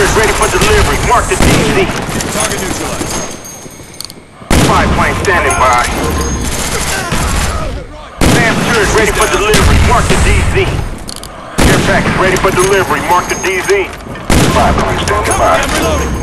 turret ready for delivery. Mark the DZ. Target neutralized. Spy plane standing by. SAM turret ready for delivery. Mark the DZ. Care package ready for delivery. Mark the DZ. Spy plane standing by. I'm reloading.